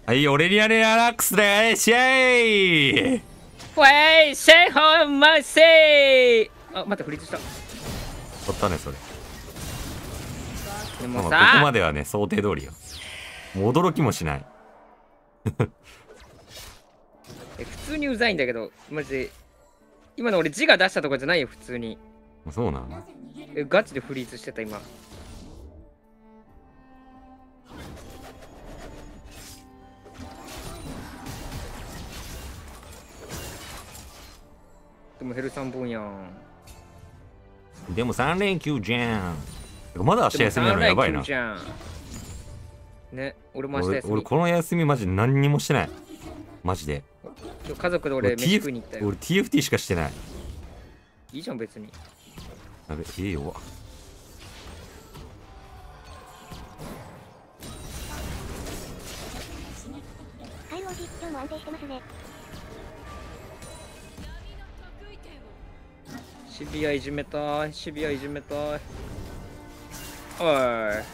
はい、オレリアレアラックスでシェイ。 フェイシェイホンマセイ。あ、待って、フリーズした。 取ったね、それ。 でもまあここまさ、 ではね、想定通りよ。もう驚きもしない。 普通にうざいんだけど、マジで。今の俺字が出したとかじゃないよ、普通に。 そうなの。 ガチでフリーズしてた、今。でもヘル3本やん。 でも3連休じゃん。まだ明日休みなのやばいな。 ね、俺も明日休み。 俺この休みマジ何にもしてない。マジで。 今日家族で俺飯食いに行ったよ。 俺 TFT しかしてない。 いいじゃん別に。 やべ、よ。 はい、王子、今日も安定してますね。 シビアいじめたい、シビアいじめたい。おい。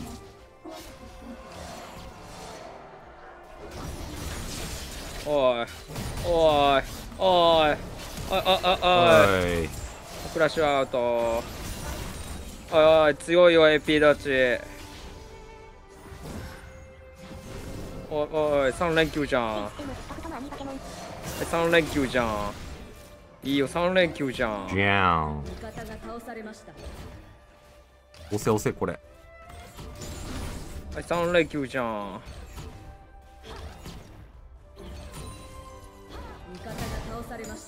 おい。おい。おい。おい。クラッシュアウト。おいおい、強いよ、AP ダチ。おいおい、3連休じゃん。3連休じゃん。いいよ、3連休じゃん。 じゃん。押せ押せ、これ。 はい、3連休じゃん。 味方が倒されました。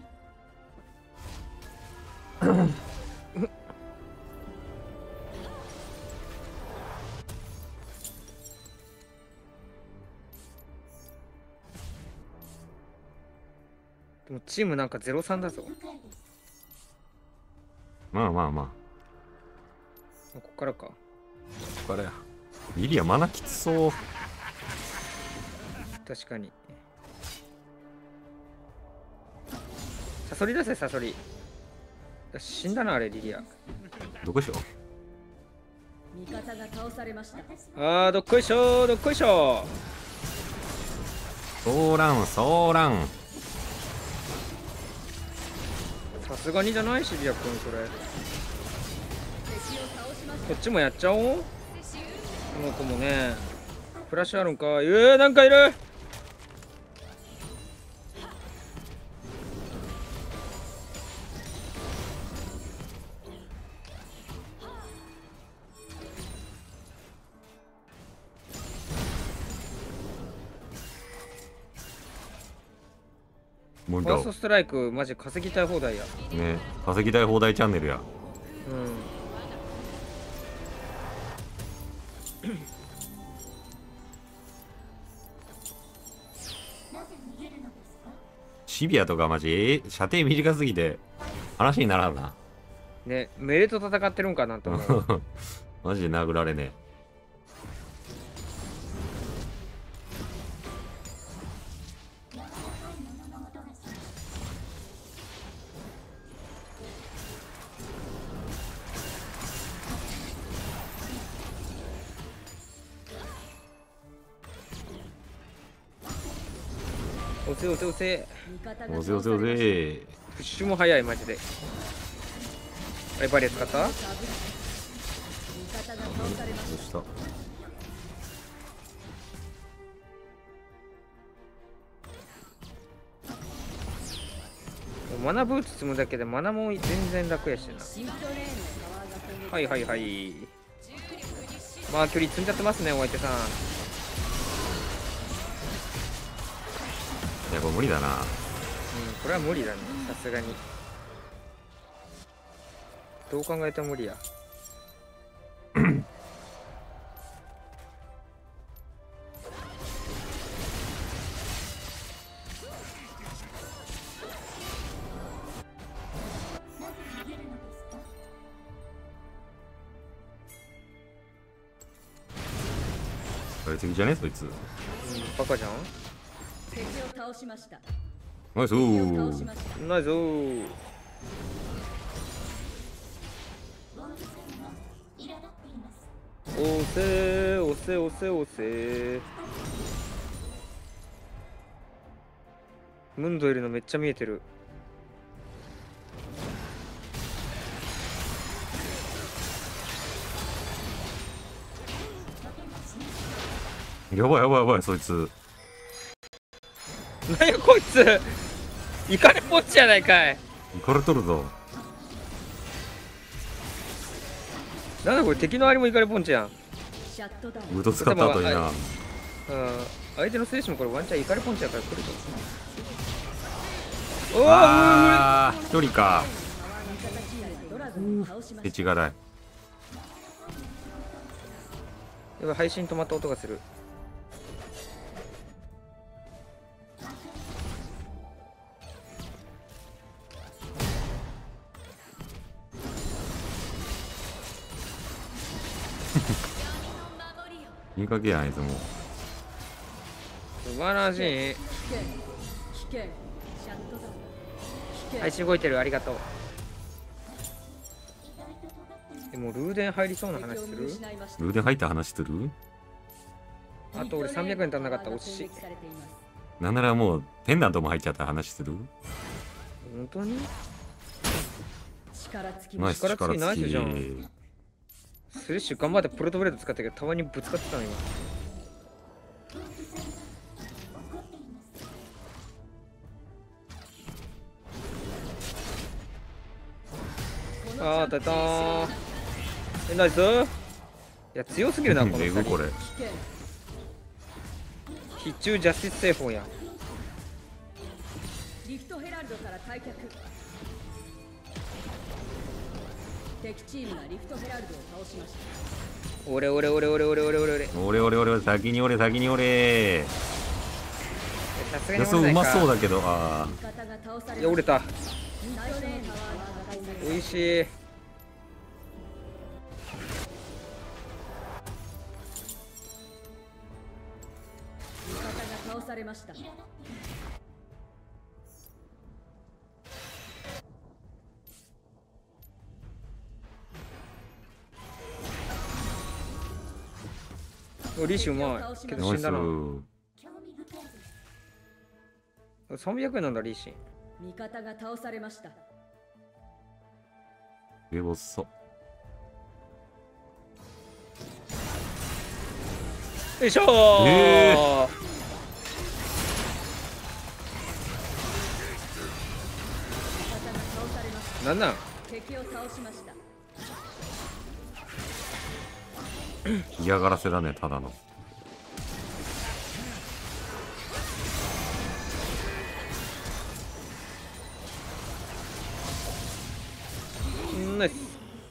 でもチームなんか0-3だぞ。 まあまあまあ。 ここからか。 ここからや。リリアマナきつそう。 確かに。サソリ出せ、サソリ。死んだな、あれ、リリア。 どこでしょ。 味方が倒されました。 あー、どっこいしょー、どっこいしょソーラン、ソーラン。 さすがにじゃないし、リア君、それ。こっちもやっちゃおう。この子もね。フラッシュあるんか。なんかいる。 もうファーストストライク、マジ稼ぎたい放題や。 ね、稼ぎたい放題チャンネルや。 うん。 シビアとかマジ、射程短すぎて話にならんな。 ね、メレと戦ってるんかなと思う。 マジで殴られねえ。 押せ押せ押せ。 押せ押せ押せ。 プッシュも早い、マジで。あれ、バリア使った？ どうした。 マナブーツ積むだけでマナも全然楽やしな。はいはいはい。まあ距離積んじゃってますね、お相手さん。 いや、これ無理だな。 うん、これは無理だね、さすがに。どう考えても無理や。 あれ次じゃねそいつ。 バカじゃん。 敵を倒しました。 ナイスー。 ないぞー。押せ押せ押せ押せ。 ムンドいるのめっちゃ見えてる。 やばいやばいやばい、そいつ。 何やこいつ、イカレポンチやないかい。 行かれとるぞ。 なんだこれ、敵のアリもイカレポンチやん。 シャットダウン。 ウード使った後にな。 うん、相手の選手もこれワンチャンイカレポンチやから来ると。おお、 あー、一人か。 ドラゴンを倒しま手した。 違いだい。 やばい、配信止まった音がする。 いい加減やあいつも。 素晴らしい。 危険。危険。シャットダウン。危険。 配信動いてる、ありがとう。でもルーデン入りそうな話する？ ルーデン入った話する？ あと俺300円足んなかった、惜しい。 なんならもうペンダントも入っちゃった話する？ 本当に？ 力尽きナイス、 力力尽きナイスじゃ尽ん。スレッシュ頑張ってプロトブレード使ったけど、たまにぶつかってたの今。あー、たたー。ナイス。いや、強すぎるな、この2人。 えぐこれ。 危険。 必中ジャスティス製法や。 リフトヘラルドから退却。敵チームがリフトヘラルドを倒しました。 俺俺俺俺俺俺俺俺。 俺俺俺先に俺先に俺。 さすがいや、そううに折れないか。 まそうだけど、あ味方が倒されいや、折れた。 最初のタワーが破壊され美味しい。 味方が倒されました。 リシュうまいけあ、ナイスど死んだな。300円なんだリシン。 味方が倒されました。 えぼっそ。 よいしょー、 味方が倒されました。 なんなん敵を倒しました。 嫌がらせだね、ただの。 ナイス。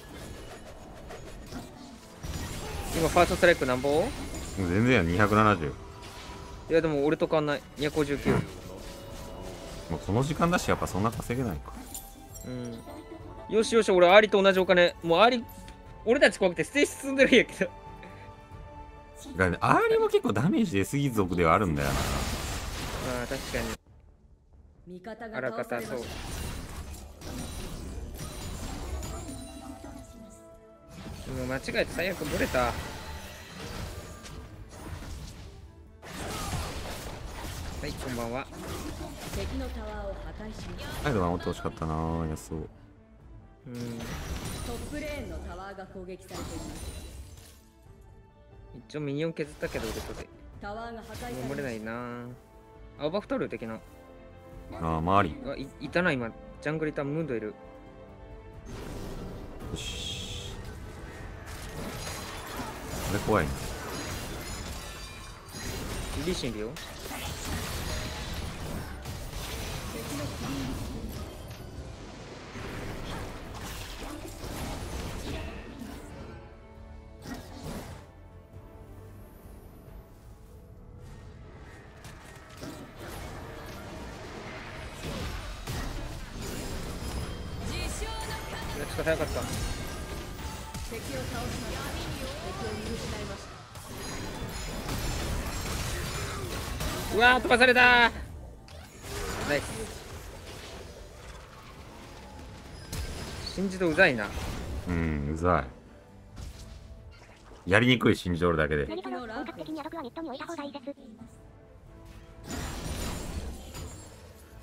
今ファーストストライクなんぼ？ 全然や、270。 いやでも俺と変わんない。259。 もうこの時間だし、やっぱそんな稼げないか。 うん。よしよし、俺アリと同じお金。もうアリ、俺たち怖くてステージ進んでるんやけど。 アーリーも結構ダメージ出すぎ族ではあるんだよな。 ああ、確かに。 味方あが倒さらかたそう。 れました。 もう間違えて最悪ブレた。はい、こんばんは。 敵のタワーを破壊しました。 サイド守ってほしかったな、やそう。 うん。 トップレーンのタワーが攻撃されています。 一応ミニオン削ったけど、俺とで。 タワーが破壊されました。 守れないな。青バフ取る的な。 ああ、周り。 いたな、今。ジャングリタムンドいる。 よし。これ怖いね。 リシンいるよ。ちょっと早かった。 敵を倒しました。敵を見失いました。 うわー、飛ばされたー。ナイス。新自動うざいな。 うん、うざい。やりにくい新庄だけで。 何かの本格的にアドクはミッドに置いた方がいいです。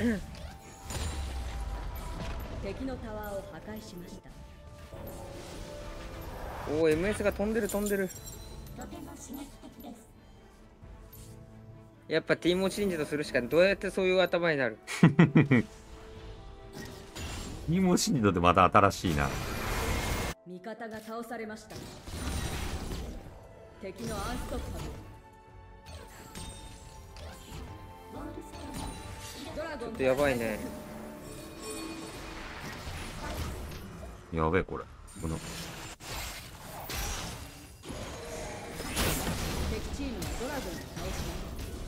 敵のタワーを破壊しました。 おお MS が飛んでる飛んでる。やっぱティーモシンジとするしかどうやってそういう頭になる。 いいもん信じとってまた新しいな。 味方が倒されました。敵のアンストッパブ。ドラゴンちょっとやばいね。 やべえこれ。この敵チームがドラゴンを倒しました。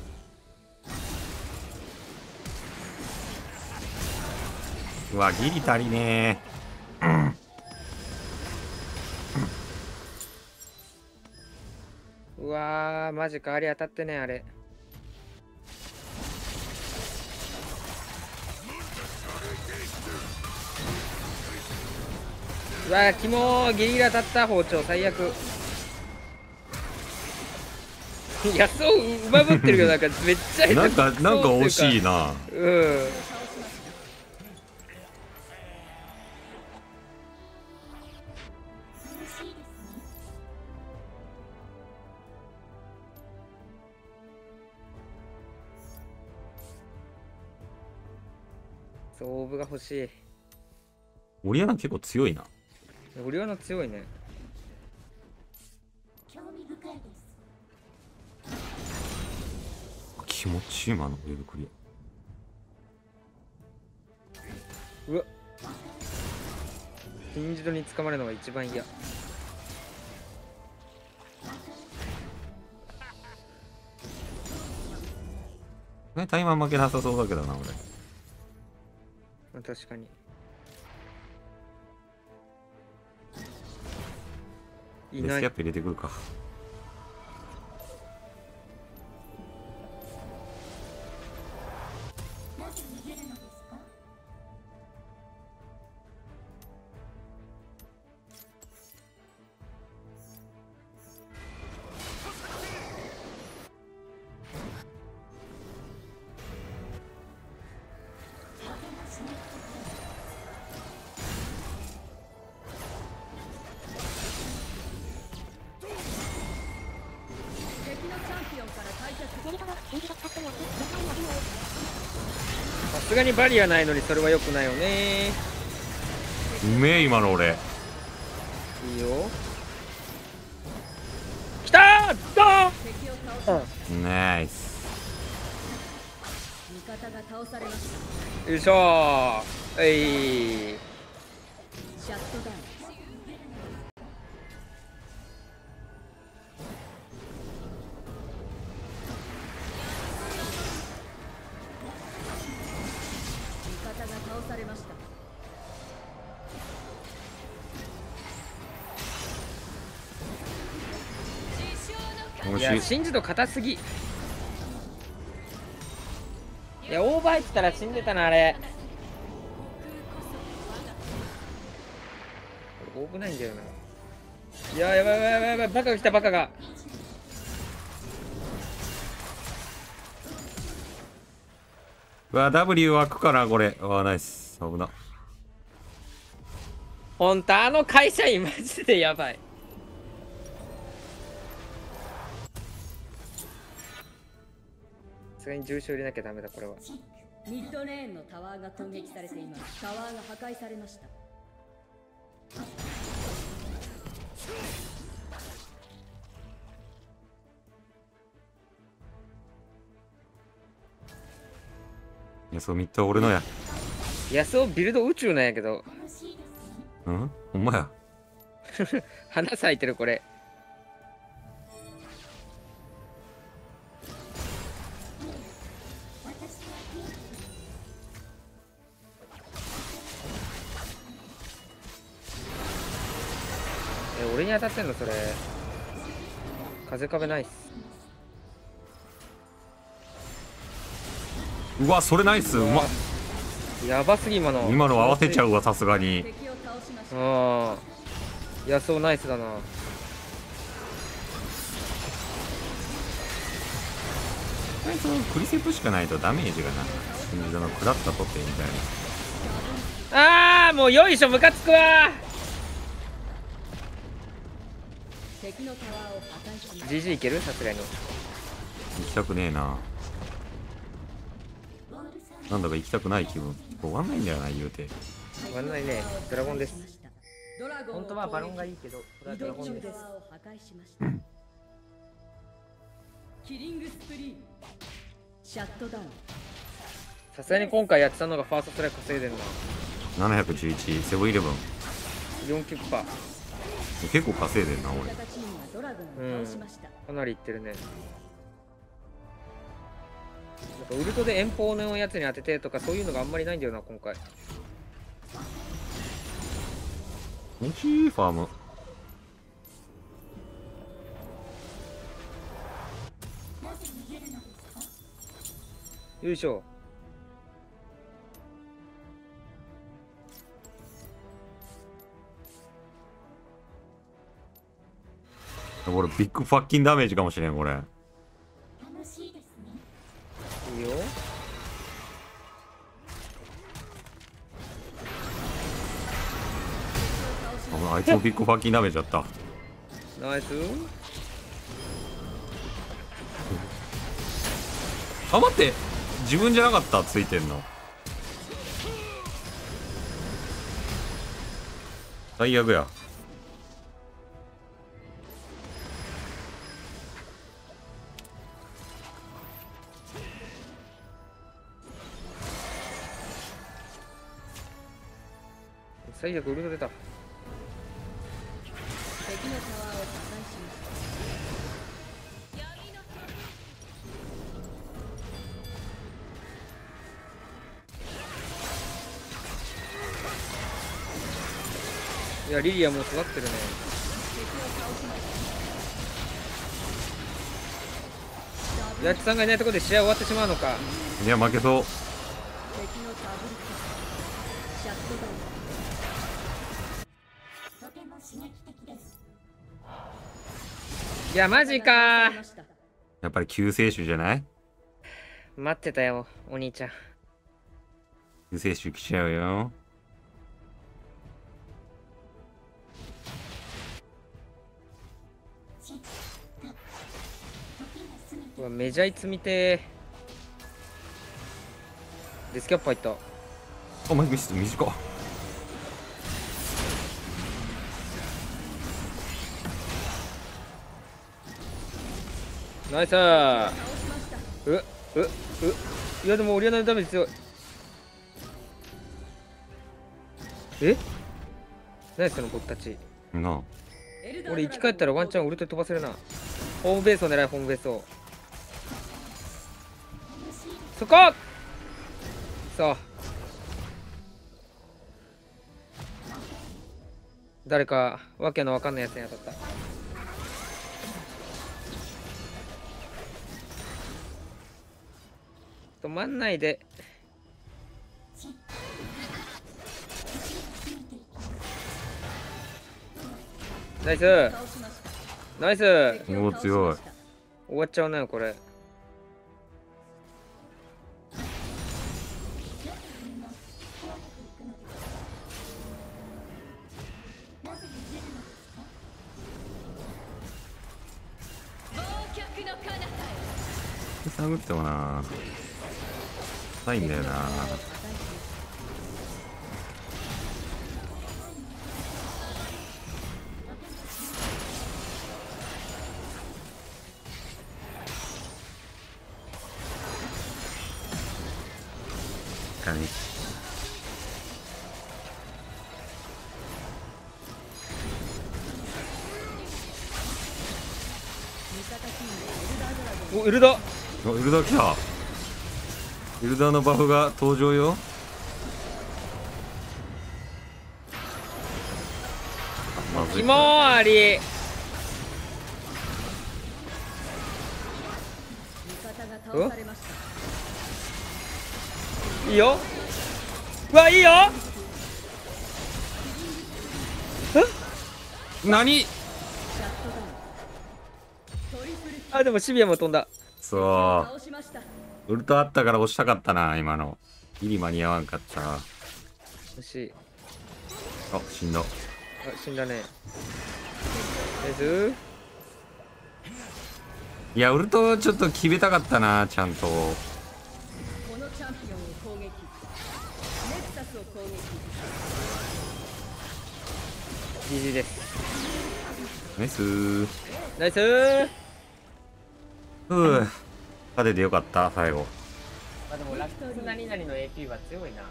うわギリ足りねうわーマジか、あれ当たってねあれ。うわーキモー、ギリギリ当たった。包丁最悪。野草うまぶってるけどなんかめっちゃなんか惜しいな。 うん。オーブが欲しい。 オリアナ結構強いな。 オリオナ強いね。 気持ちいい今のウェブクリうわ金字塔に捕まるのが一番嫌。 ア。タイマー負けなさそうだけどな俺。 確かに。いない。 デスキャップ入れてくるか。 さすがにバリアないのにそれは良くないよね。 うめえ今の俺。 いいよ。きたードーン。 ナイス。 味方が倒されました。 よいしょー。はい。 シャットダウン。倒されました。 いやシンジと硬すぎ。いやオーバー入ってたら死んでたなあれ。オーブないんだよな。いややばいやばいやばいやばい、バカが来たバカが。 うわ W 湧くからこれ。わナイス。危な。 ほんとあの会社員マジでやばい。さすがに重傷入れなきゃダメだこれは。 ミッドレーンのタワーが攻撃されています。タワーが破壊されました。 いやそうミッド俺のや。 ヤスオビルド宇宙なんやけど。 うんほんまや。 花咲いてるこれ。俺に当たってんのそれ。風壁ないっす。 うわそれナイス。うまっ。 やばすぎ今の。 今の慌てちゃうわさすがに。 ああ野草ナイスだな。 クリセプしかないとダメージがな。 君の食らったとてみたいな。 あーもうよいしょ、ムカつくわ敵のタワーを破壊しました。 GG いける、さすがに。 行きたくねえな。なんだか行きたくない気分。終わんないんだよな、言うて。 終わんないね。ドラゴンです。 ドラゴン本当はバロンがいいけど、これはドラゴンです。 キリングスプリーンシャットダウン。 さすがに今回やってたのがファーストストライク稼いでんな。 711セブンイレブン 4キュッパ。 結構稼いでんな俺。 かなりいってるね。なんかウルトで遠方のやつに当ててとかそういうのがあんまりないんだよな今回。 欲しいファーム。 よいしょ。 これビッグファッキンダメージかもしれんこれ。 いいよ。 あいつもビッグファッキンダメージだった。 ナイス。 あ、待って、自分じゃなかった、ついてんの。最悪や。 最悪ウルト出た。 敵のタワーを破壊しました。 いやリリアもう育ってるね。ヤッチさんがいないところで試合終わってしまうのか。 いや負けそう。 敵のダブルキルシャットダウン。 いやマジかやっぱり救世主じゃない。 待ってたよお兄ちゃん。 救世主来ちゃうよ。 うわメジャー積みてー。デスキャップ入った。 お前ミス短っ。 ナイスー。いやでもオリアナのダメージ強い。え何その僕たちなあ。 俺生き返ったらワンチャンウルト飛ばせるな。ホームベースを狙い、ホームベースを。そこそう誰かわけのわかんないやつに当たった。止まんないで。ナイスナイス。 おお強い。 終わっちゃうねこれ。 探ってもなないんだよな。かね。 お、エルダ。 お、エルダ来た。エルダのバフが登場よ。まずい。 ひまわり。いいよ。うわいいよ。 何？ あでもシビアも飛んだ。 そう。 ウルトあったから押したかったな、今の。ギリ間に合わんかった。 惜しい。 あ、死んだ。 あ、死んだね。 いや、ウルトちょっと決めたかったな、ちゃんと。 このチャンピオンを攻撃。ネクサスを攻撃。 GG です。 ナイスー。 ナイスー。 勝ててよかった、最後。 まあでもラックス何々の AP は強いな。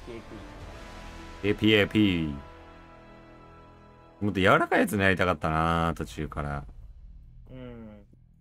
APAP。もっと柔らかいやつにやりたかったな、途中から。 うん。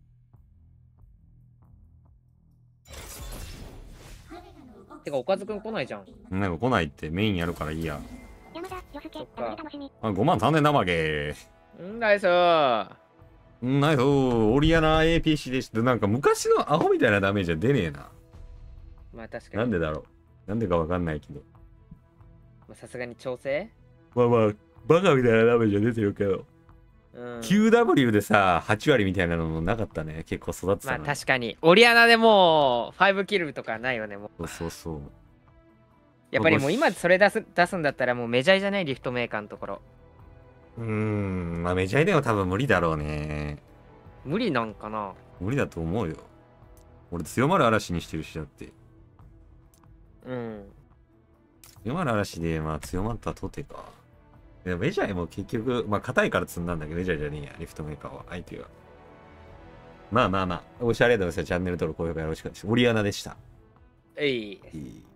てか、おかずくん来ないじゃん。 なんか来ないってメインやるからいいや。 山田、よすけ、ダブル楽しみ。 あ、5万3000生け。 ナイスー。 ナイスー。オリアナ APC でした。なんか昔のアホみたいなダメージは出ねえな。 まあ確かに。 なんでだろう。なんでかわかんないけど。 さすがに調整まあまあ、バカみたいなダメージは出てるけど。うん、QW でさ、8割みたいなのもなかったね。結構育ってたな。 まあ確かに。オリアナでもう5キルとかないよね、もう。 そうそうそう。 やっぱりもう今それ出すんだったらもうメジャーじゃないリフトメーカーのところ。 まあメジャーでも多分無理だろうね。 無理なんかな。 無理だと思うよ。俺強まる嵐にしてるしだって。 うん。 強まる嵐でまあ強まったとてか。いやメジャーも結局、まあ硬いから積んだんだけど、メジャーじゃねえや、リフトメーカーは、相手が。まあまあまあ、おしゃれでございます。チャンネル登録、高評価よろしくお願いします。オリアナでした。 えい。